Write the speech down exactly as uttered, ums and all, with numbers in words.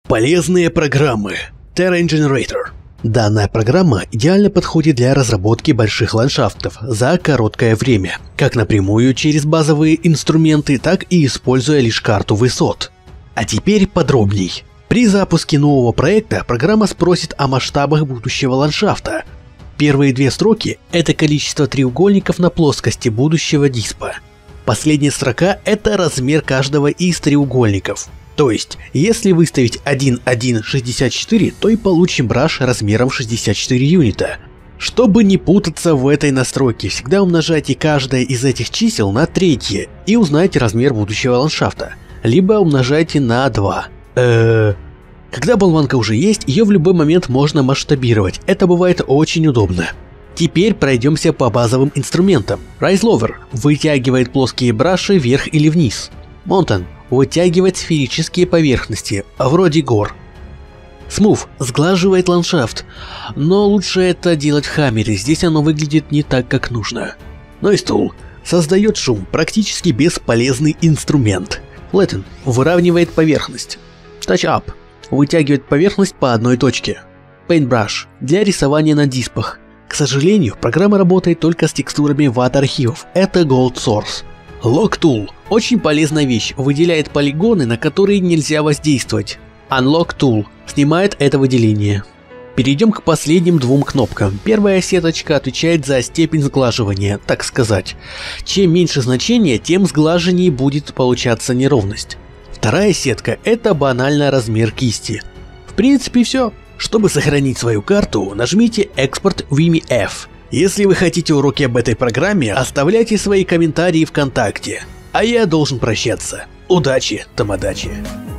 Полезные программы. Terrain Generator. Данная программа идеально подходит для разработки больших ландшафтов за короткое время, как напрямую через базовые инструменты, так и используя лишь карту высот. А теперь подробней. При запуске нового проекта программа спросит о масштабах будущего ландшафта. Первые две строки – это количество треугольников на плоскости будущего диспа. Последняя строка – это размер каждого из треугольников. То есть, если выставить один один шестьдесят четыре, то и получим браш размером шестьдесят четыре юнита. Чтобы не путаться в этой настройке, всегда умножайте каждое из этих чисел на третье и узнайте размер будущего ландшафта. Либо умножайте на два. Эээ... Когда болванка уже есть, ее в любой момент можно масштабировать, это бывает очень удобно. Теперь пройдемся по базовым инструментам. Rise Lower вытягивает плоские браши вверх или вниз. Mountain вытягивает сферические поверхности, вроде гор. Smooth сглаживает ландшафт, но лучше это делать в Hammer, здесь оно выглядит не так, как нужно. Noise Tool создает шум, практически бесполезный инструмент. Flatten выравнивает поверхность. Touch Up вытягивает поверхность по одной точке. Paintbrush для рисования на диспах. К сожалению, программа работает только с текстурами ват архивов, это Gold Source. Lock Tool – очень полезная вещь, выделяет полигоны, на которые нельзя воздействовать. Unlock Tool снимает это выделение. Перейдем к последним двум кнопкам. Первая сеточка отвечает за степень сглаживания, так сказать. Чем меньше значение, тем сглаженнее будет получаться неровность. Вторая сетка – это банально размер кисти. В принципе все. Чтобы сохранить свою карту, нажмите Export Vimy F. Если вы хотите уроки об этой программе, оставляйте свои комментарии ВКонтакте. А я должен прощаться. Удачи, тамадачи.